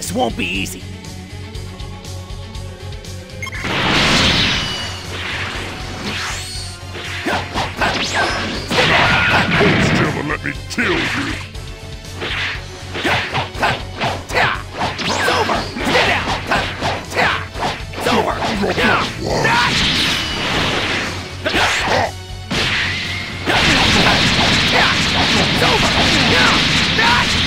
This won't be easy. Hold still and let me kill you! It's over! Stay down! It's over! It's over!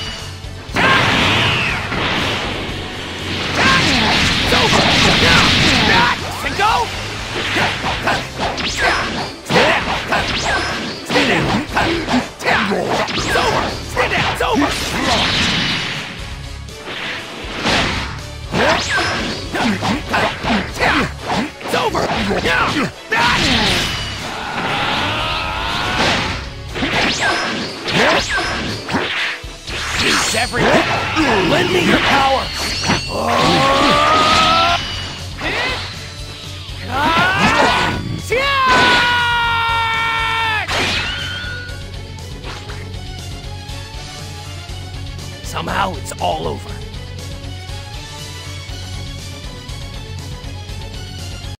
And go! Stay down! Stay down! It's over! Stay down! It's over! It's over! Peace, everyone! Lend me your power! Somehow it's all over.